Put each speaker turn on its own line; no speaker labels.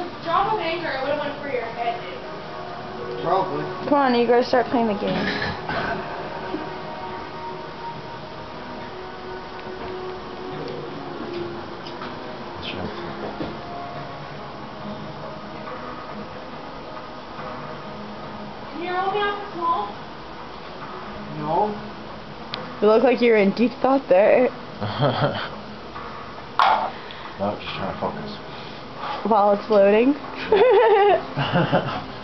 drop of anger, it would have went for your head, dude.
Probably.
Come on, you gotta start playing the game.
Sure.
Can you roll me off the small?
No.
You look like you're in deep thought there.
No, just trying to focus.
While it's loading.